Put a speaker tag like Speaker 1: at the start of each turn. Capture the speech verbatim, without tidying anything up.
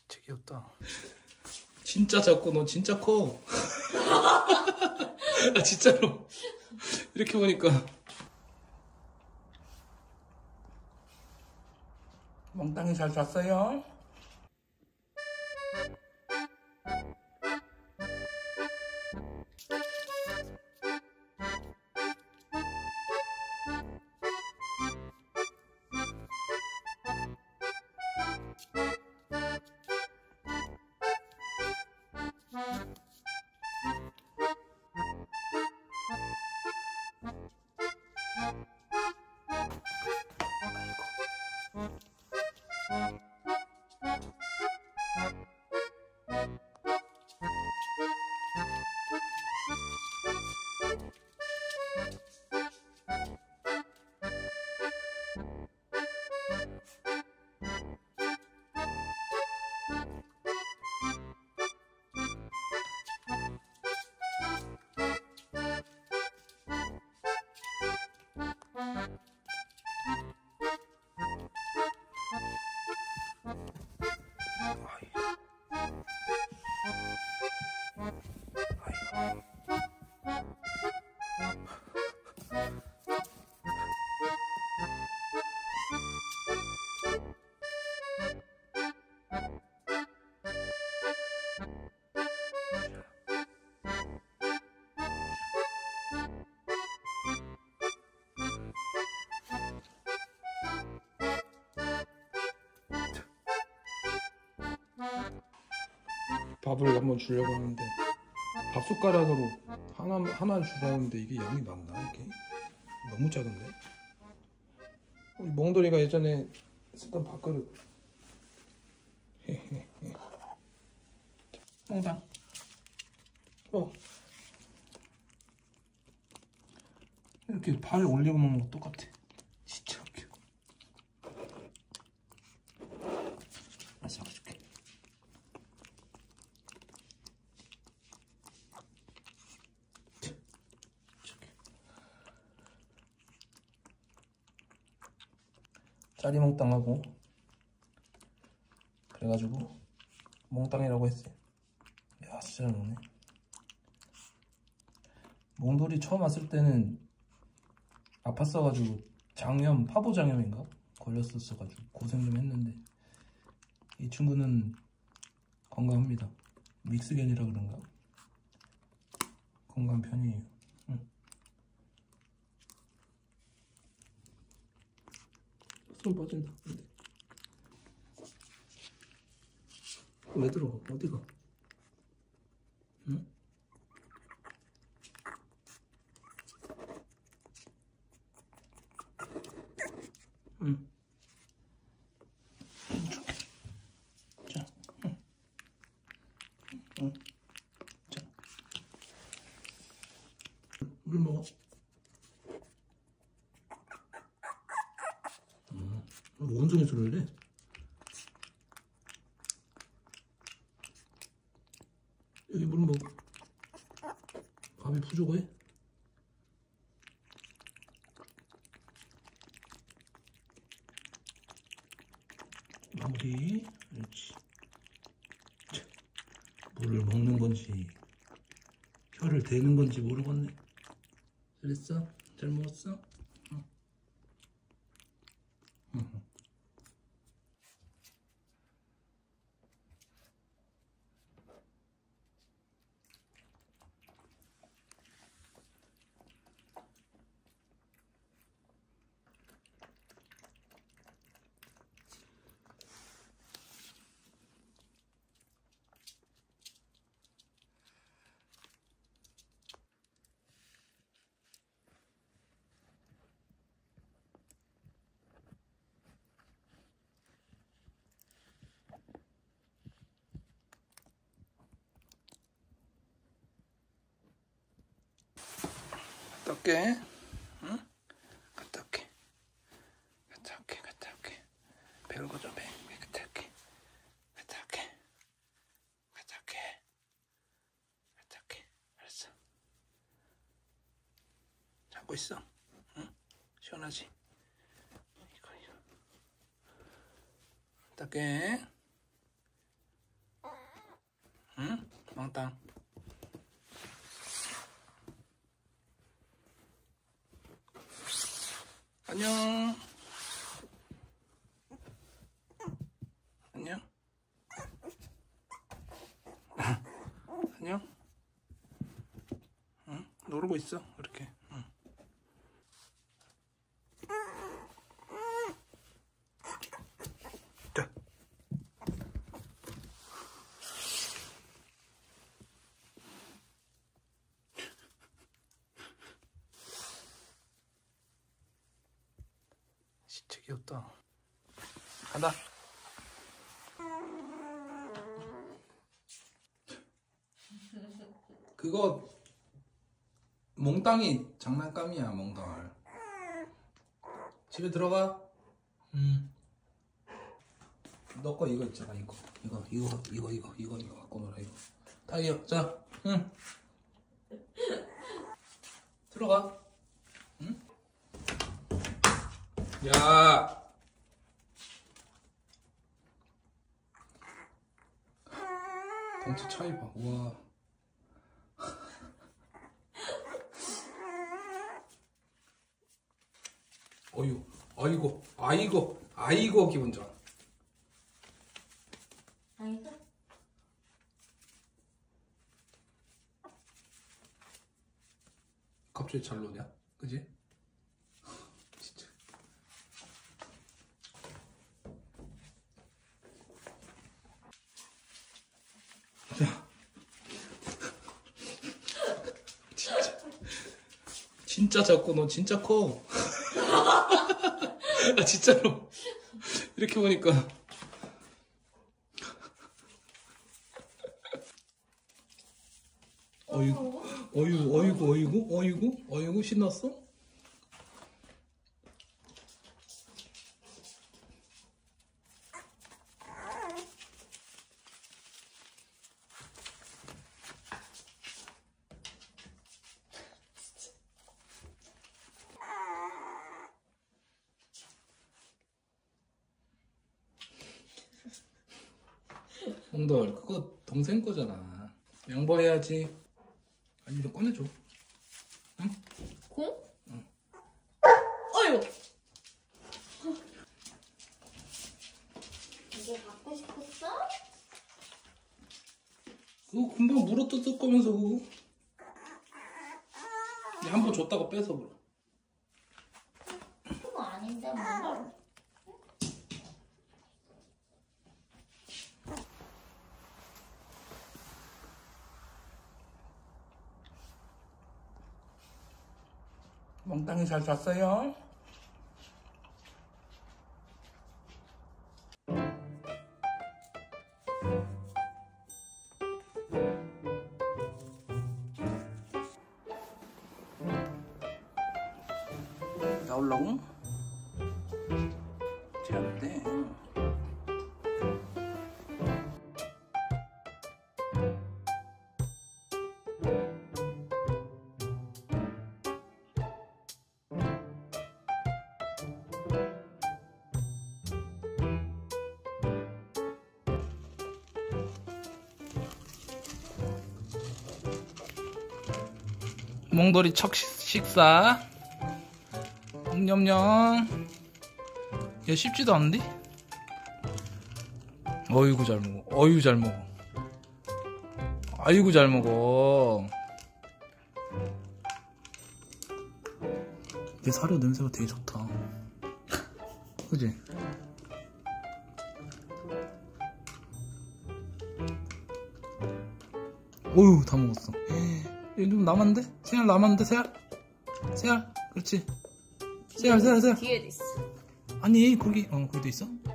Speaker 1: 진짜 귀엽다. 진짜 작고 너 진짜 커. 아 진짜로 이렇게 보니까. 몽땅이 잘 잤어요? 밥을 한번 주려고 하는데 밥 숟가락으로 하나 하나 주라는데 이게 양이 맞나 이게? 너무 작은데? 우리 몽돌이가 예전에 쓰던 밥그릇. 몽당. 어. 이렇게 발 올리고 먹는 거 똑같아. 진짜 웃겨. 알았어, 잡아줄게. 짜리 몽땅하고 그래가지고 몽땅이라고 했어요. 야 진짜 잘 먹네. 몽돌이 처음 왔을 때는 아팠어가지고 장염, 파보장염인가? 걸렸었어가지고 고생 좀 했는데 이 친구는 건강합니다. 믹스견이라 그런가? 건강한 편이에요. 응. 손 빠진다. 근데 왜 들어가? 어디가? 응? 응. 줄게. 자, 응. 응. 자, 물 먹어. 음, 원숭이 소리를 해. 여기 물 먹어. 밥이 부족해? 마무리. 그렇지. 물을 먹는 건지 혀를 대는 건지 모르겠네. 잘했어? 잘 먹었어? 응. 응. 갔다 올게. 응? 갔다 올게. 갔다 올게. 갔다 올게. 배울 거 좀 해. 갔다 올게. 갔다 올게. 갔다 올게. 갔다 올게. 알았어. 잡고 있어. 응? 시원하지? 이거 이거. 갔다 올게. 응? 몽땅. 안녕. 안녕. 안녕. 응? 놀고 있어. 이렇게. 응. 자. 진짜 귀엽다. 간다. 그거 몽땅이 장난감이야. 몽땅을 집에 들어가. 음. 너 거 이거 있잖아. 이거 이거 이거 이거 이거 이거 이거 갖고 놀아. 이거 타이어. 자, 응. 들어가. 응? 야. 덩치 차이 봐. 우와. 어유, 아이고, 아이고, 아이고 기분 좋아.
Speaker 2: 아이고.
Speaker 1: 갑자기 잘 노냐? 그지? 진짜. 자. 진짜. 진짜 작고 너 진짜 커. 아 진짜로. 이렇게 보니까. 어이구, 어이구, 어이구, 어이구, 어이구, 어이구, 신났어? 몽돌, 그거 동생 거잖아. 양보해야지. 아니, 이거 꺼내줘. 응?
Speaker 2: 공?
Speaker 1: 응.
Speaker 2: 어이구. 이게 갖고 싶었어?
Speaker 1: 그거 금방 물어뜯을 거면서 그거. 한 번 줬다가 뺏어 버려.
Speaker 2: 그거 아닌데 뭐.
Speaker 1: 몽땅이 잘 잤어요? 나올라고? 지났대. 몽돌이 첫 식사. 냠냠. 얘 씹지도 않는데? 어이구 잘 먹어. 어이구 잘 먹어. 아이고 잘 먹어. 얘 사료 냄새가 되게 좋다. 그지? 어휴 다 먹었어. 얘 좀 남았는데? 새알 남았는데 새알? 새알? 그렇지. 새알 새알 새알.
Speaker 2: 뒤에도 있어.
Speaker 1: 아니 거기 어 거기도 있어?